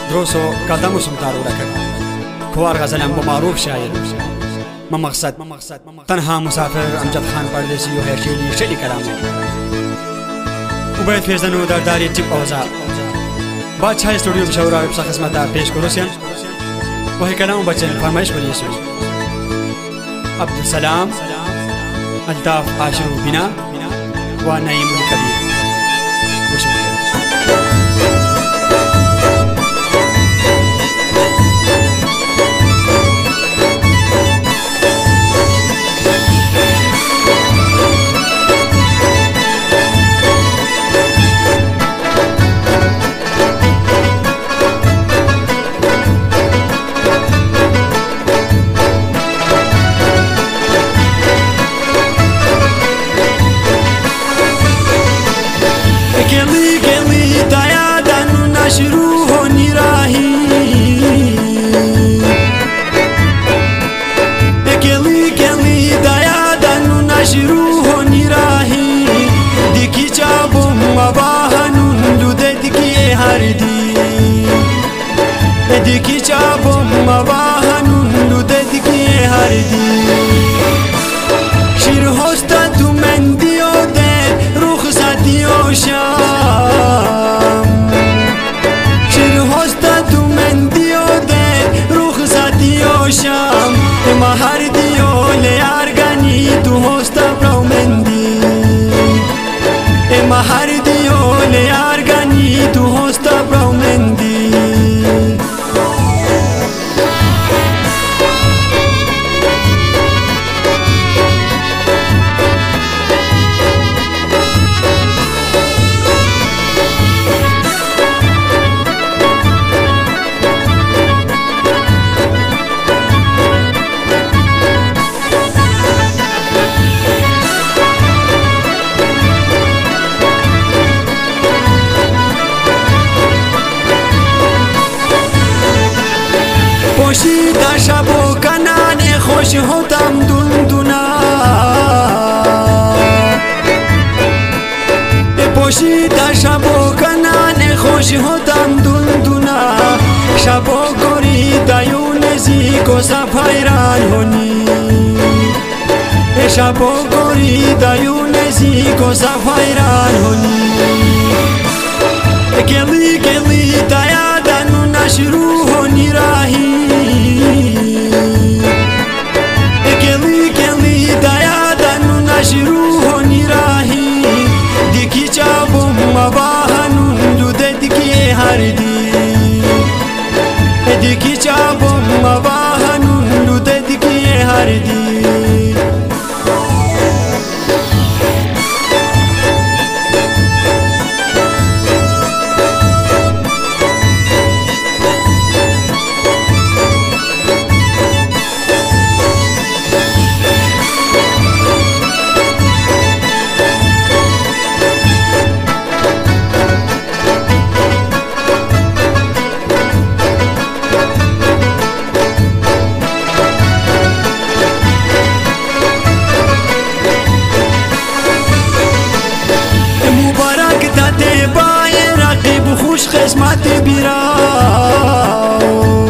دروسو قدمو سمتارو لكن كوار غزلان بمعروف شاعر ما مقصد تنها مسافر امجد خان پردیسی و هرشیلی شلی کلامه وباید فیزنو در داری تیپ اوزار بادشاہ اسٹوڈیو مشاورہ ویب خدمت پیش کروسیان وہی کلام بچن فرمائش بنیسو عبدالسلام الطاف عاشر بنا ونعيم الكبير Diki chabum mabahanun ludedki hardi Shir hosta tu mendiyo de rukhsatiyo sham Shir hosta tu mendiyo de rukhsatiyo sham Mahardiyo le argani tu hosta brau mendi Mahardiyo le argani tu hosta brau mendi پوشیده شب و کنان خوش هتم دندونا پوشیده شب و کنان خوش هتم دندونا شب و گوری دایون زیکو سفایران هونی شب و گوری دایون زیکو سفایران هونی گلی گلی دایادن نشرو هونی راهی Diki chabum mabahanun ludedki hardi Diki chabum mabahanun ludedki hardi خوش قسمت بیراو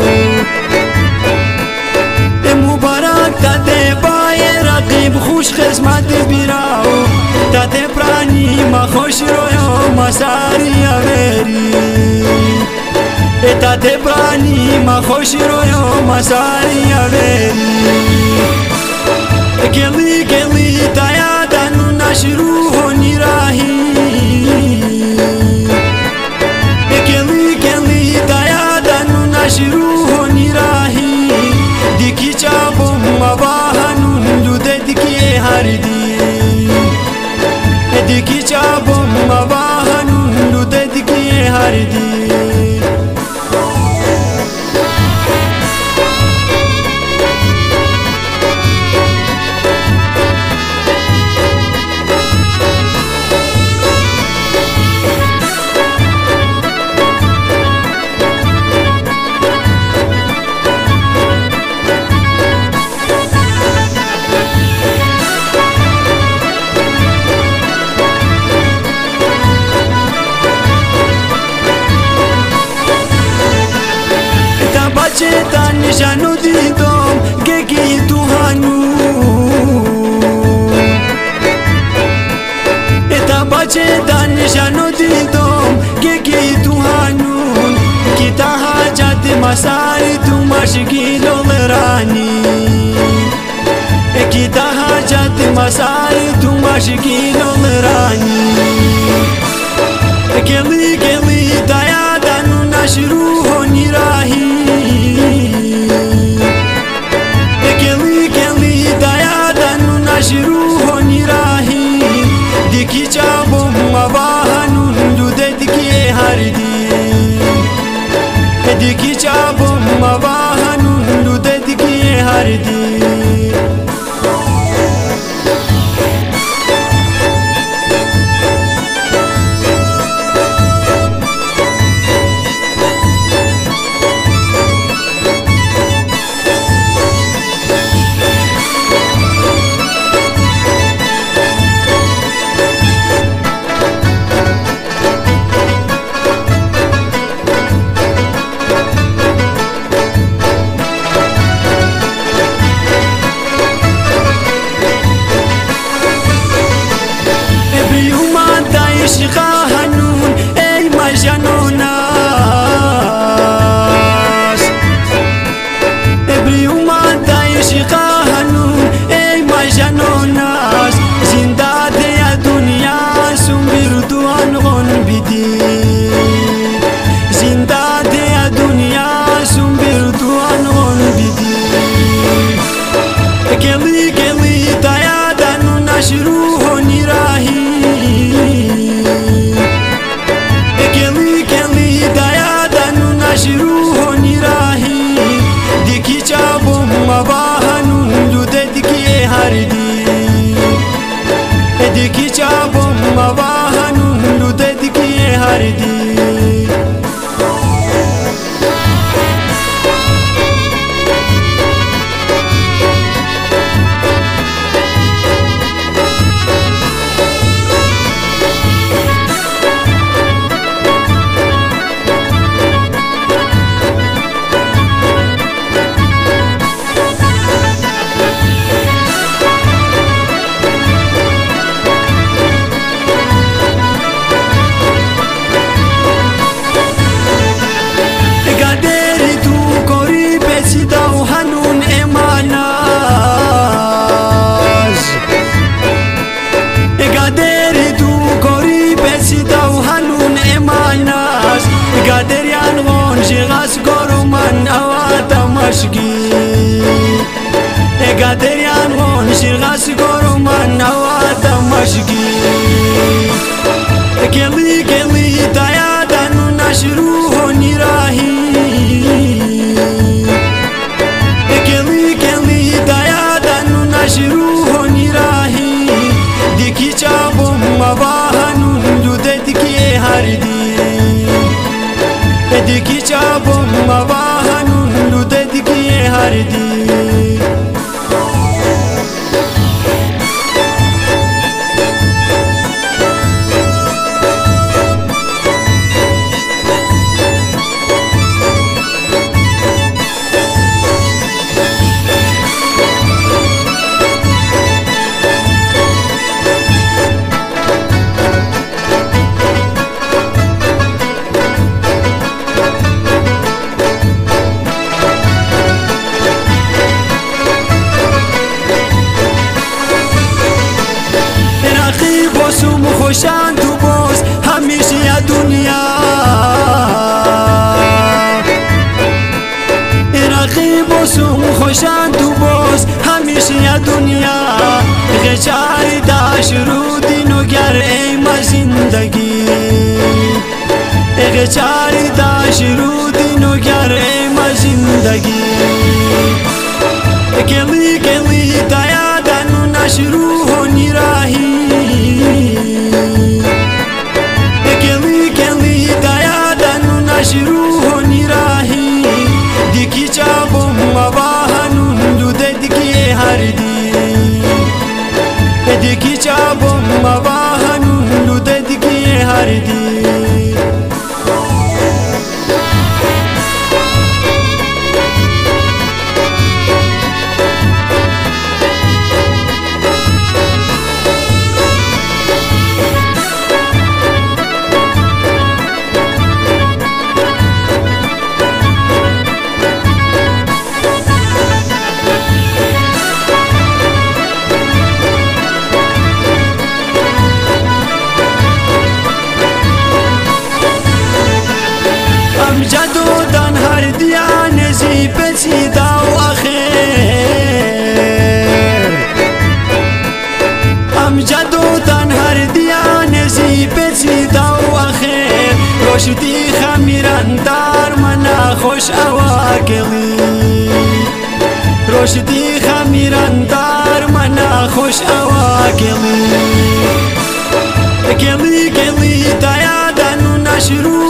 مبارک داده بای رقیب خوش قسمت بیراو داده پرانی ما خوش رویو مساری آوری داده پرانی ما خوش رویو مساری آوری گلی گلی دایادنو نشرو هونی راهی شروع نیراهی دیکی چابم مباهنون لوددکی هردی دیکی چابم مباهنون لوددکی هردی نشانو دیدم گگی تو هنون اتا بچه دانشانو دیدم گگی تو هنون کی تا حاجت مساری تو مشکل لرانی کی تا حاجت مساری تو مشکل لرانی کلی کلی دایا دانو نشرو هونی راهی کلی کلی دایا دانو نشرو هونی راهی دیکی چابو مباهنون دوده دیکی هردی دیکی چابو مباهنون دوده دیکی هردی هنون ای مجنون ناس ابری اومد عشق هنون ای مجنون ناس زنده دی دنیا سون بردوان غن بدی زنده دی دنیا سون بردوان غن بدی کلی کلی دایا دانو نشرو هونی راهی نشرو هونی راهی دیکی چابو مباهنون دوده دیکی هردی دیکی چابو مباهنون دوده دیکی هردی قادریان غون شغاس گرو من اواتا مشکی قادریان غون شغاس گرو من اواتا مشکی کلی کلی دایا دانو نشرو هونی راهی کلی کلی دایا دانو نشرو هونی راهی دیکی چابو مباهنون دوده دیکی هردی دیکی چابو مباهنون دوده دیکی هردی خوشان تو باز همیشه دنیا رقیب و سوم خوشان تو باز همیشه دنیا غچاری داش رو دینو گر ایما زندگی غچاری داش رو دینو گر ایما زندگی کلی کلی دایا دانو نشرو هونی راهی کلی کلی دایا دانو نشرو هونی راهی دیکی چابو مباهنون دوده دیکی هردی دیکی چابو مباهنون دوده دیکی هردی دار منا خوش اواکلی روشدی خمیران دار منا خوش اواکلی کلی کلی تایادن و نشرو